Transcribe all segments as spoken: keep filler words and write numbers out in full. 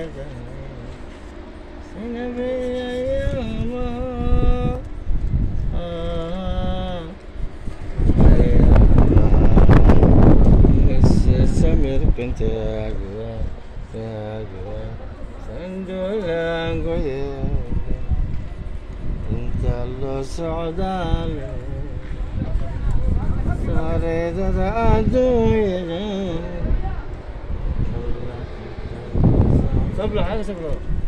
كنت أقوى أقوى صندوق أقوى أنت الله سعدان صارت أدوية صبلو حاجة صبلو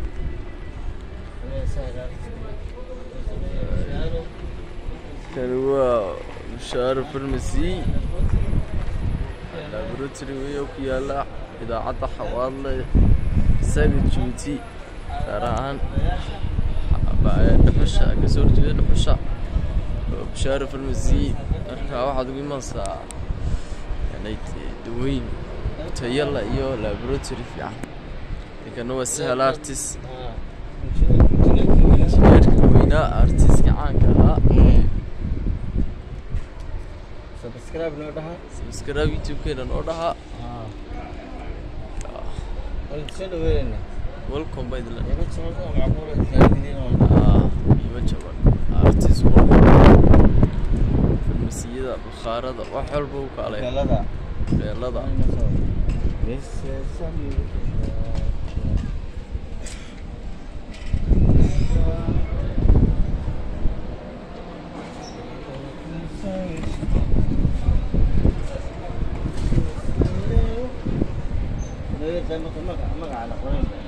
كان هو مشاري فارماسي laboratory way ku yaala idaacada xawaadle isaga juuti saraan dhuxusha ka soo jeeda dhuxusha Bashar Pharmacy marka waxaad ugu imanaysaa inay daweyn tayala iyo laboratory fiican kana waa sahal artist wayna artist caanka ah subscribe noo dhaha subscribe YouTube keena noo dhaha ah wal soo dhaweeyna welcome by the land iba soo macquul ah ah iba jaban artist farmasiyada bukhaarada wax walba uu kaalay beelada beelada this is some زي ما قلنا ما قاعد